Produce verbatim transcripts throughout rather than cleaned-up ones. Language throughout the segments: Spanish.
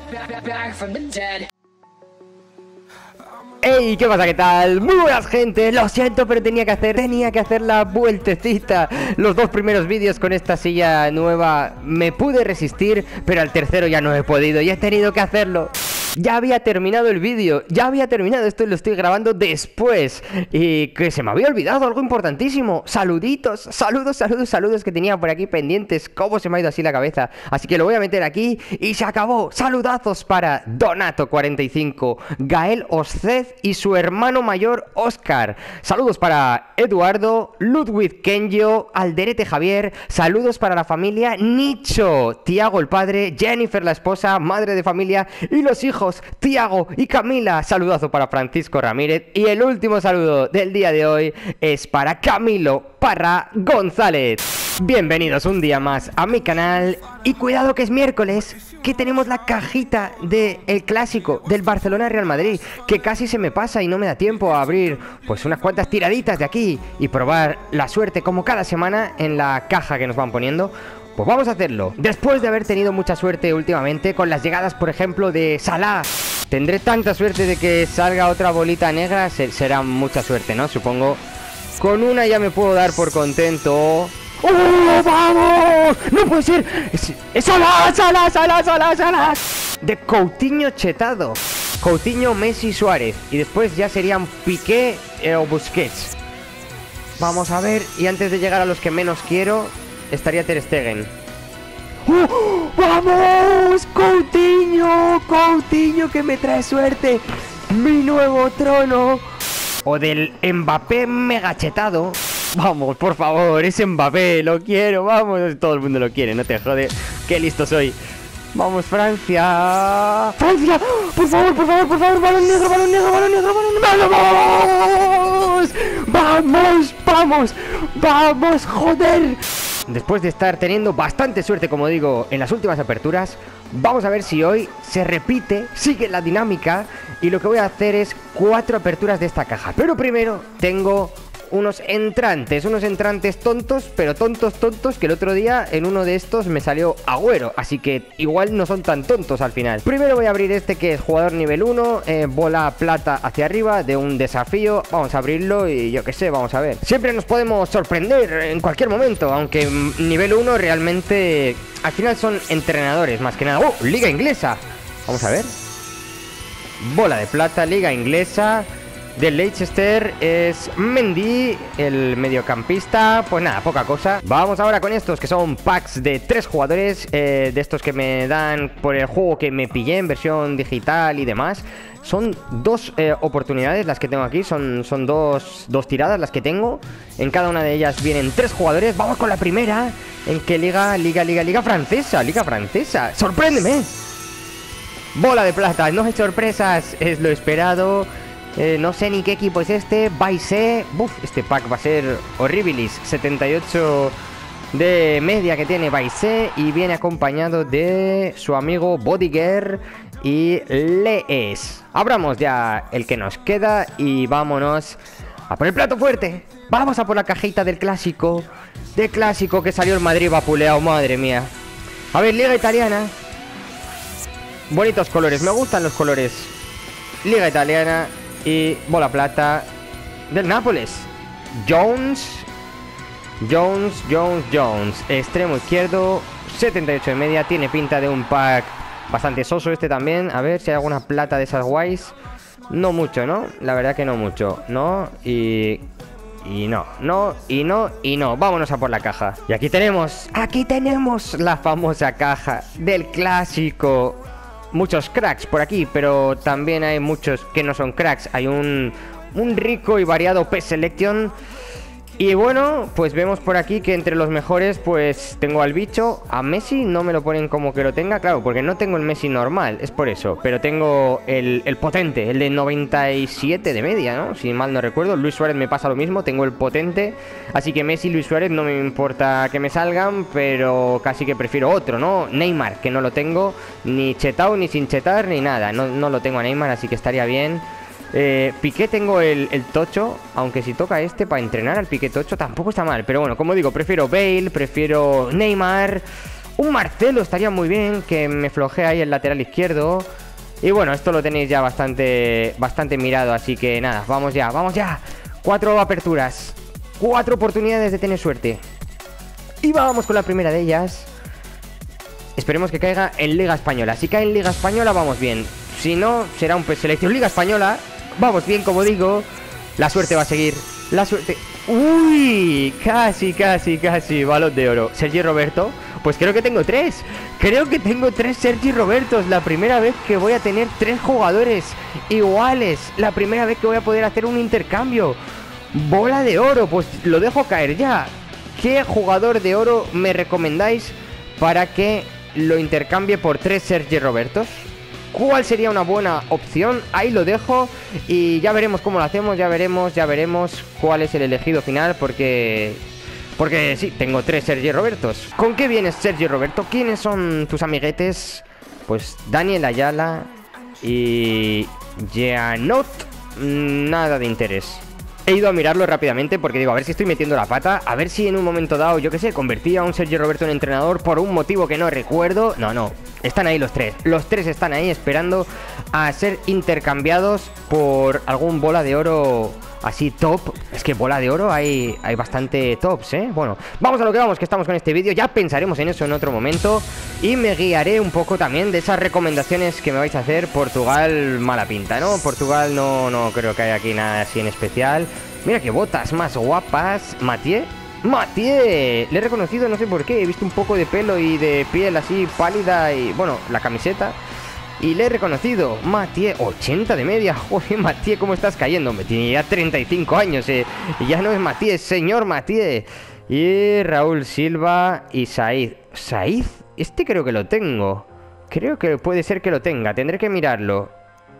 Hey, ¿qué pasa? ¿Qué tal? Muy buenas, gente. Lo siento, pero tenía que hacer Tenía que hacer la vueltecita. Los dos primeros vídeos con esta silla nueva me pude resistir, pero al tercero ya no he podido y he tenido que hacerlo. Ya había terminado el vídeo, ya había terminado, esto lo estoy grabando después. Y que se me había olvidado algo importantísimo. Saluditos, saludos, saludos, saludos que tenía por aquí pendientes. Cómo se me ha ido así la cabeza. Así que lo voy a meter aquí y se acabó. Saludazos para Donato cuarenta y cinco, Gael Oscez y su hermano mayor Oscar. Saludos para Eduardo, Ludwig Kenjo, Alderete Javier. Saludos para la familia Nicho, Tiago el padre, Jennifer la esposa, madre de familia y los hijos Tiago y Camila. Saludazo para Francisco Ramírez. Y el último saludo del día de hoy es para Camilo Parra González. Bienvenidos un día más a mi canal. Y cuidado que es miércoles, que tenemos la cajita del clásico del Barcelona Real Madrid, que casi se me pasa y no me da tiempo a abrir pues unas cuantas tiraditas de aquí y probar la suerte como cada semana en la caja que nos van poniendo. Pues vamos a hacerlo. Después de haber tenido mucha suerte últimamente con las llegadas, por ejemplo, de Salah, tendré tanta suerte de que salga otra bolita negra. Será mucha suerte, ¿no? Supongo. Con una ya me puedo dar por contento. ¡Oh, vamos! ¡No puede ser! ¡Es, es Salah, Salah, Salah, Salah, Salah! De Coutinho chetado. Coutinho, Messi, Suárez. Y después ya serían Piqué eh, o Busquets. Vamos a ver. Y antes de llegar a los que menos quiero, estaría Ter Stegen. ¡Oh! ¡Vamos! ¡Coutinho! ¡Coutinho que me trae suerte! ¡Mi nuevo trono! O del Mbappé megachetado. Vamos, por favor, es Mbappé, lo quiero, vamos. Todo el mundo lo quiere, no te jode. Qué listo soy. Vamos, Francia. ¡Francia! Por favor, por favor, por favor. Balón negro, balón negro, balón negro, balón negro. ¡Vamos! ¡Vamos! ¡Vamos! ¡Vamos, joder! Después de estar teniendo bastante suerte, como digo, en las últimas aperturas, vamos a ver si hoy se repite, sigue la dinámica. Y lo que voy a hacer es cuatro aperturas de esta caja. Pero primero tengo unos entrantes, unos entrantes tontos, pero tontos, tontos, que el otro día en uno de estos me salió Agüero, así que igual no son tan tontos al final. Primero voy a abrir este que es jugador nivel uno, eh, bola plata hacia arriba de un desafío. Vamos a abrirlo y yo qué sé, vamos a ver. Siempre nos podemos sorprender en cualquier momento, aunque nivel uno realmente al final son entrenadores más que nada. ¡Oh! Liga inglesa. Vamos a ver. Bola de plata, liga inglesa. Del Leicester es Mendy, el mediocampista. Pues nada, poca cosa. Vamos ahora con estos que son packs de tres jugadores, eh, de estos que me dan por el juego que me pillé en versión digital y demás. Son dos eh, oportunidades las que tengo aquí. Son, son dos, dos tiradas las que tengo. En cada una de ellas vienen tres jugadores. Vamos con la primera. ¿En qué liga? Liga, liga, liga francesa. Liga francesa. ¡Sorpréndeme! Bola de plata. No hay sorpresas. Es lo esperado. Eh, no sé ni qué equipo es este. Baise. Buf, este pack va a ser horribilis. setenta y ocho de media que tiene Baise. Y viene acompañado de su amigo Bodiger y Lees. Abramos ya el que nos queda y vámonos a por el plato fuerte. Vamos a por la cajita del clásico. Del clásico que salió el Madrid vapuleado. Madre mía. A ver, liga italiana. Bonitos colores, me gustan los colores. Liga italiana. Y bola plata del Nápoles. Jones Jones, Jones, Jones. Extremo izquierdo, setenta y ocho de media. Tiene pinta de un pack bastante soso este también. A ver si hay alguna plata de esas guays. No mucho, ¿no? La verdad que no mucho. No, y... Y no, no, y no, y no. Vámonos a por la caja. Y aquí tenemos, aquí tenemos la famosa caja del clásico. Muchos cracks por aquí, pero también hay muchos que no son cracks. Hay un, un rico y variado P-Selection. Y bueno, pues vemos por aquí que entre los mejores pues tengo al bicho. A Messi no me lo ponen como que lo tenga, claro, porque no tengo el Messi normal, es por eso. Pero tengo el, el potente, el de noventa y siete de media, ¿no? Si mal no recuerdo. Luis Suárez me pasa lo mismo, tengo el potente. Así que Messi y Luis Suárez no me importa que me salgan, pero casi que prefiero otro, ¿no? Neymar, que no lo tengo ni chetado, ni sin chetar, ni nada. No, no lo tengo a Neymar, así que estaría bien. Eh, Piqué tengo el, el tocho, aunque si toca este para entrenar al Piqué tocho tampoco está mal. Pero bueno, como digo, prefiero Bale, prefiero Neymar. Un Marcelo estaría muy bien, que me flojea ahí el lateral izquierdo. Y bueno, esto lo tenéis ya bastante, bastante mirado, así que nada, vamos ya, vamos ya. Cuatro aperturas, cuatro oportunidades de tener suerte. Y vamos con la primera de ellas. Esperemos que caiga en Liga Española. Si cae en Liga Española, vamos bien. Si no, será un selección Liga Española. Vamos bien, como digo. La suerte va a seguir. La suerte... ¡Uy! Casi, casi, casi. Balón de oro. Sergi Roberto. Pues creo que tengo tres. Creo que tengo tres Sergi Robertos. La primera vez que voy a tener tres jugadores iguales. La primera vez que voy a poder hacer un intercambio. Bola de oro. Pues lo dejo caer ya. ¿Qué jugador de oro me recomendáis para que lo intercambie por tres Sergi Robertos? ¿Cuál sería una buena opción? Ahí lo dejo y ya veremos cómo lo hacemos, ya veremos, ya veremos cuál es el elegido final, porque... Porque sí, tengo tres Sergi Robertos. ¿Con qué vienes, Sergi Roberto? ¿Quiénes son tus amiguetes? Pues Daniel Ayala y... Jeanot, nada de interés. He ido a mirarlo rápidamente porque digo, a ver si estoy metiendo la pata. A ver si en un momento dado, yo que sé, convertí a un Sergi Roberto en entrenador por un motivo que no recuerdo. No, no, están ahí los tres. Los tres están ahí esperando a ser intercambiados por algún bola de oro así top. Es que bola de oro hay, hay bastante tops, ¿eh? Bueno, vamos a lo que vamos, que estamos con este vídeo. Ya pensaremos en eso en otro momento. Y me guiaré un poco también de esas recomendaciones que me vais a hacer. Portugal, mala pinta, ¿no? Portugal no, no creo que haya aquí nada así en especial. Mira qué botas más guapas. Mathieu. ¡Mathieu! Le he reconocido, no sé por qué. He visto un poco de pelo y de piel así pálida y, bueno, la camiseta. Y le he reconocido. Mathieu, ochenta de media. Joder, Mathieu, ¿cómo estás cayendo? Me tiene ya treinta y cinco años, eh. Y ya no es Mathieu, es señor Mathieu. Y Raúl Silva y Said. ¿Said? Este creo que lo tengo. Creo que puede ser que lo tenga. Tendré que mirarlo.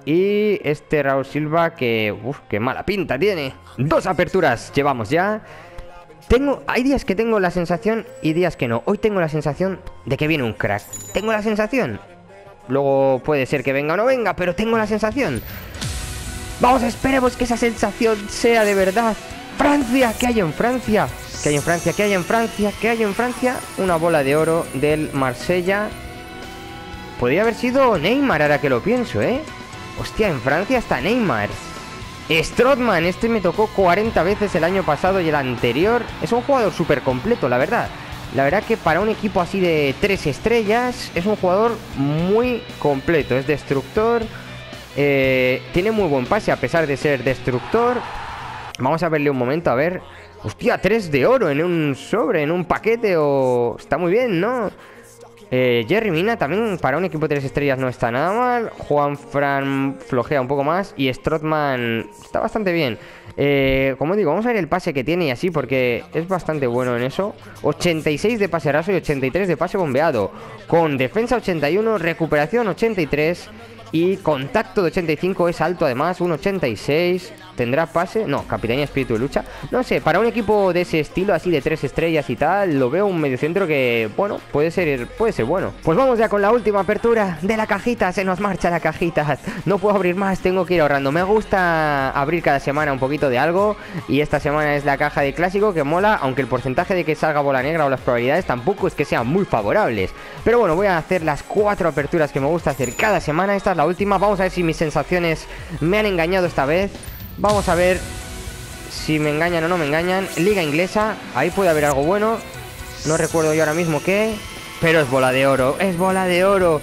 Y este Raúl Silva que... Uf, qué mala pinta tiene. Dos aperturas llevamos ya. Tengo... Hay días que tengo la sensación y días que no. Hoy tengo la sensación de que viene un crack. Tengo la sensación. Luego puede ser que venga o no venga, pero tengo la sensación. Vamos, esperemos que esa sensación sea de verdad. Francia, ¿qué hay en Francia? ¿Qué hay en Francia? ¿Qué hay en Francia? ¿Qué hay en Francia? Una bola de oro del Marsella. Podría haber sido Neymar, ahora que lo pienso, ¿eh? Hostia, en Francia está Neymar. Strootman, este me tocó cuarenta veces el año pasado y el anterior. Es un jugador súper completo, la verdad. La verdad que para un equipo así de tres estrellas es un jugador muy completo. Es destructor, eh, tiene muy buen pase a pesar de ser destructor. Vamos a verle un momento, a ver. Hostia, tres de oro en un sobre, en un paquete. O... Está muy bien, ¿no? Eh, Yerry Mina también para un equipo de tres estrellas no está nada mal. Juan Fran flojea un poco más. Y Strootman está bastante bien. eh, Como digo, vamos a ver el pase que tiene y así, porque es bastante bueno en eso. Ochenta y seis de pase raso y ochenta y tres de pase bombeado. Con defensa ochenta y uno, recuperación ochenta y tres. Y contacto de ochenta y cinco, es alto además, un ochenta y seis. ¿Tendrá pase? No, capitanía, espíritu de lucha. No sé, para un equipo de ese estilo, así de tres estrellas y tal, lo veo un mediocentro que, bueno, puede ser, puede ser bueno. Pues vamos ya con la última apertura de la cajita. Se nos marcha la cajita. No puedo abrir más, tengo que ir ahorrando. Me gusta abrir cada semana un poquito de algo. Y esta semana es la caja de clásico, que mola, aunque el porcentaje de que salga bola negra o las probabilidades tampoco es que sean muy favorables. Pero bueno, voy a hacer las cuatro aperturas que me gusta hacer cada semana. Esta es la última. Vamos a ver si mis sensaciones me han engañado esta vez. Vamos a ver si me engañan o no me engañan. Liga inglesa, ahí puede haber algo bueno. No recuerdo yo ahora mismo qué, pero es bola de oro, es bola de oro.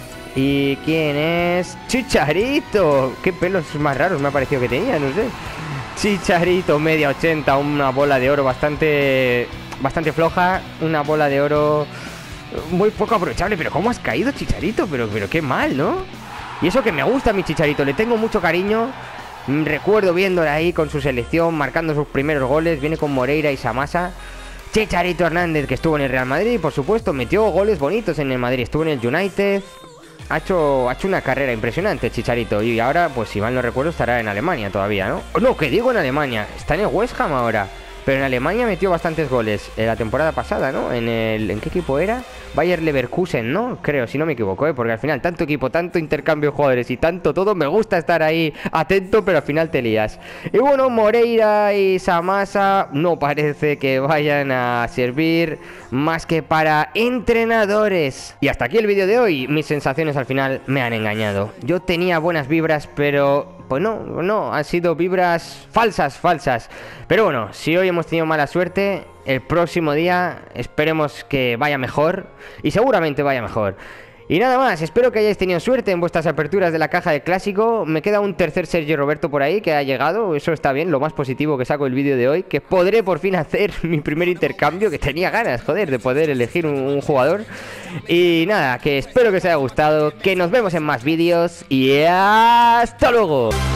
¿Y quién es? Chicharito. Qué pelos más raros me ha parecido que tenía, no sé. Chicharito, media ochenta, una bola de oro bastante, bastante floja. Una bola de oro muy poco aprovechable. Pero ¿cómo has caído, Chicharito? Pero, pero qué mal, ¿no? Y eso que me gusta a mi Chicharito, le tengo mucho cariño. Recuerdo viéndole ahí con su selección, marcando sus primeros goles. Viene con Moreira y Samasa. Chicharito Hernández, que estuvo en el Real Madrid, por supuesto, metió goles bonitos en el Madrid. Estuvo en el United. Ha hecho, ha hecho una carrera impresionante Chicharito. Y ahora, pues si mal no recuerdo, estará en Alemania todavía, ¿no? No, que digo en Alemania. Está en el West Ham ahora. pero en Alemania metió bastantes goles eh, la temporada pasada, ¿no? En el... ¿En qué equipo era? Bayer Leverkusen, ¿no? Creo, si no me equivoco, ¿eh? Porque al final tanto equipo, tanto intercambio de jugadores y tanto todo, me gusta estar ahí atento, pero al final te lías. Y bueno, Moreira y Samasa no parece que vayan a servir más que para entrenadores. Y hasta aquí el vídeo de hoy. Mis sensaciones al final me han engañado. Yo tenía buenas vibras, pero... pues no, no, han sido vibras falsas, falsas. Pero bueno, si hoy hemos tenido mala suerte, el próximo día esperemos que vaya mejor. Y seguramente vaya mejor. Y nada más, espero que hayáis tenido suerte en vuestras aperturas de la caja de clásico. Me queda un tercer Sergio Roberto por ahí que ha llegado. Eso está bien, lo más positivo que saco el vídeo de hoy. Que podré por fin hacer mi primer intercambio. Que tenía ganas, joder, de poder elegir un, un jugador. Y nada, que espero que os haya gustado. Que nos vemos en más vídeos. Y hasta luego.